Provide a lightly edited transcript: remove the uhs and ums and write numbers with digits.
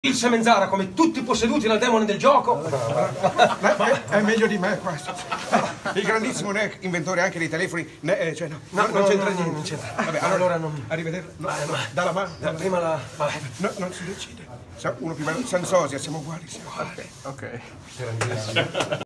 Il Semenzara, come tutti posseduti dal demone del gioco. Ma è meglio di me questo. Il grandissimo Neck, inventore anche dei telefoni. Non c'entra niente, non c'entra. Vabbè, allora non. Arrivederci. No, dalla mano. Prima la. No, non si decide. Uno più bello. Sansosia, siamo uguali. Ok. Ok. Grandissimo.